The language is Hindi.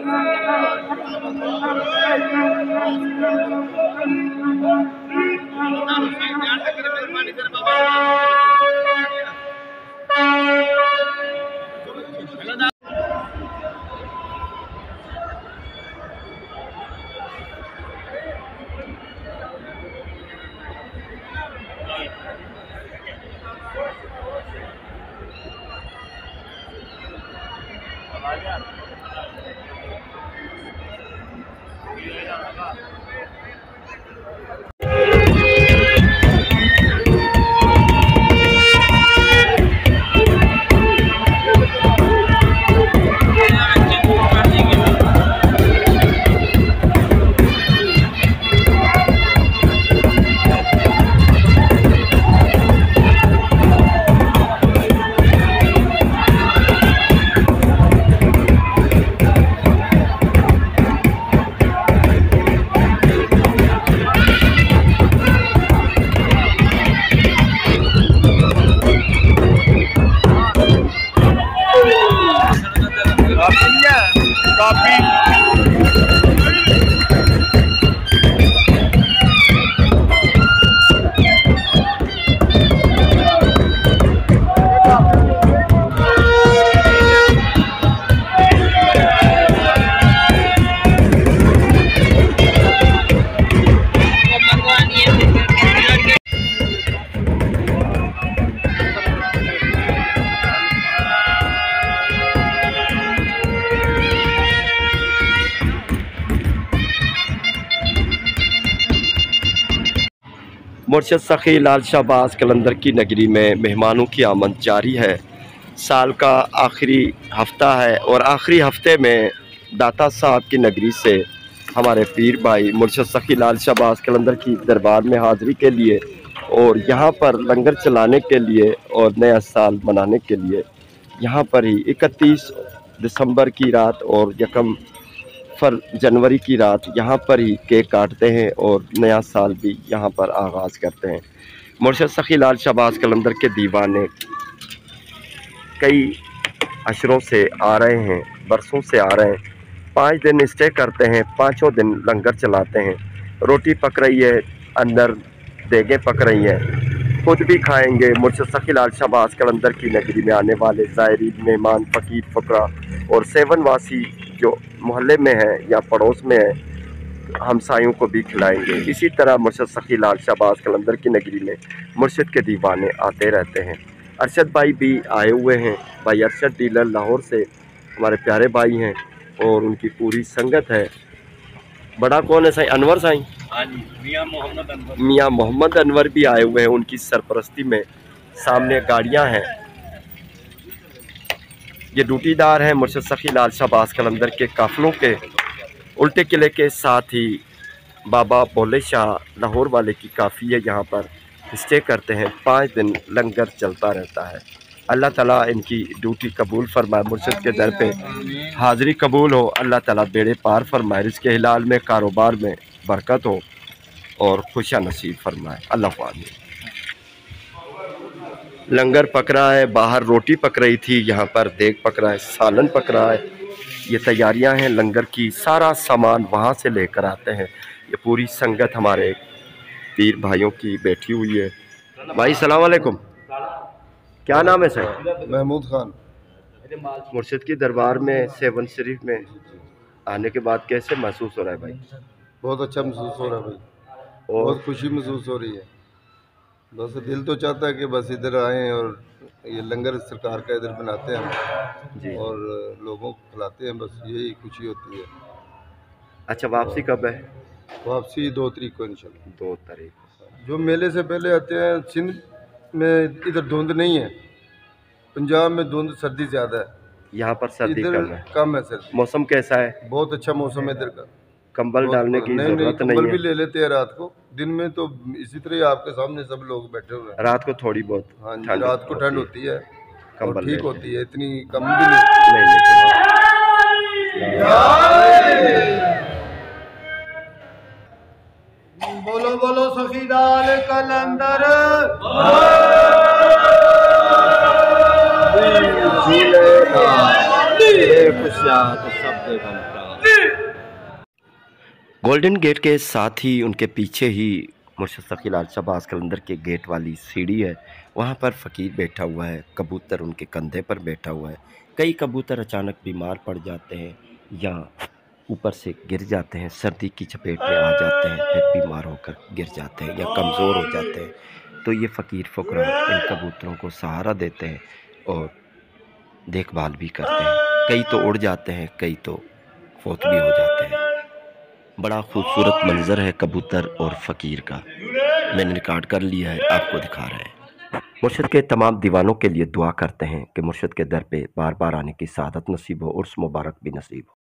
मुर्शद सखी लाल शाहबाज कलंदर की नगरी में मेहमानों की आमद जारी है। साल का आखिरी हफ्ता है और आखिरी हफ्ते में दाता साहब की नगरी से हमारे पीर भाई मुर्शद सखी लाल शाहबाज कलंदर की दरबार में हाज़िरी के लिए और यहाँ पर लंगर चलाने के लिए और नया साल मनाने के लिए यहाँ पर ही 31 दिसंबर की रात और 1 जनवरी की रात यहाँ पर ही केक काटते हैं और नया साल भी यहाँ पर आगाज़ करते हैं। मुर्शद सखी लाल शाहबाज कलंदर के दीवाने कई अशरों से आ रहे हैं, बरसों से आ रहे हैं। 5 दिन स्टे करते हैं, 5 दिन लंगर चलाते हैं। रोटी पक रही है, अंदर देगें पक रही हैं, खुद भी खाएंगे। मुर्शद सखी लाल शाहबाज कलंदर की नगरी में आने वाले ज़ायरीन, मेहमान, फ़कीर, फ़ुकरा और सेवनवासी जो मोहल्ले में है या पड़ोस में है, हमसायों को भी खिलाएंगे। इसी तरह मुर्शद सखी लाल शाहबाज कलंदर की नगरी में मुर्शद के दीवाने आते रहते हैं। अरशद भाई भी आए हुए हैं। भाई अरशद डीलर लाहौर से हमारे प्यारे भाई हैं और उनकी पूरी संगत है। बड़ा कौन है साईं? अनवर साईं? हाँ जी, मियाँ मोहम्मद अनवर भी आए हुए हैं उनकी सरपरस्ती में। सामने गाड़ियाँ हैं। ये ड्यूटीदार हैं मुर्शद सखी लाल शाहबाज कलंदर के काफ़िलों के। उल्टे किले के साथ ही बाबा बोले शाह लाहौर वाले की काफ़ी है, यहाँ पर स्टे करते हैं। 5 दिन लंगर चलता रहता है। अल्लाह ताला इनकी ड्यूटी कबूल फरमाए, मुर्शद के दर पे हाज़िरी कबूल हो। अल्लाह ताला बेड़े पार फरमाए, रिज़्क़े हिलाल में, कारोबार में बरकत हो और खुशियाँ नसीब फरमाए। अल्लाह आमीन। लंगर पक रहा है, बाहर रोटी पक रही थी, यहाँ पर देग पक रहा है, सालन पक रहा है। ये तैयारियां हैं लंगर की। सारा सामान वहाँ से लेकर आते हैं। ये पूरी संगत हमारे पीर भाइयों की बैठी हुई है। भाई सलाम अलैकुम, क्या नाम है सर? महमूद खान। मुर्शिद की दरबार में सेवन शरीफ में आने के बाद कैसे महसूस हो रहा है भाई? बहुत अच्छा महसूस हो रहा है भाई, और बहुत खुशी महसूस हो रही है। बस दिल तो चाहता है कि बस इधर आएँ और ये लंगर सरकार का इधर बनाते हैं जी और लोगों को खिलाते हैं, बस यही खुशी होती है। अच्छा, वापसी कब है? वापसी 2 तारीख को इंशाल्लाह। 2 तारीख। जो मेले से पहले आते हैं, सिंध में इधर धुंध नहीं है, पंजाब में धुंध सर्दी ज़्यादा है, यहाँ पर सर्दी इधर कम है। कम है सर्दी। मौसम कैसा है? बहुत अच्छा मौसम है इधर का। कंबल डालने की जरूरत कंबल नहीं भी है। ले लेते हैं रात को, दिन में तो इसी तरह आपके सामने सब लोग बैठे हुए हैं। रात को थोड़ी बहुत हाँ जी, ठंड रात को ठंड होती है, कंबल ठीक लेते होती है, इतनी कम भी नहीं। नहीं बोलो बोलो सखी लाल कलंदर। खुशियाँ तो सब दे बनता। गोल्डन गेट के साथ ही उनके पीछे ही मुर्शद सखी लाल शहबाज कलंदर के गेट वाली सीढ़ी है। वहाँ पर फ़कीर बैठा हुआ है, कबूतर उनके कंधे पर बैठा हुआ है। कई कबूतर अचानक बीमार पड़ जाते हैं या ऊपर से गिर जाते हैं, सर्दी की चपेट में आ जाते हैं, फिर बीमार होकर गिर जाते हैं या कमज़ोर हो जाते हैं। तो ये फ़कीर फ़ुकरा इन कबूतरों को सहारा देते हैं और देखभाल भी करते हैं। कई तो उड़ जाते हैं, कई तो फौत भी हो जाते हैं। बड़ा खूबसूरत मंजर है कबूतर और फ़कीर का, मैंने रिकॉर्ड कर लिया है, आपको दिखा रहे हैं। मुर्शद के तमाम दीवानों के लिए दुआ करते हैं कि मुर्शद के दर पे बार बार आने की सआदत नसीब हो, उर्स मुबारक भी नसीब हो।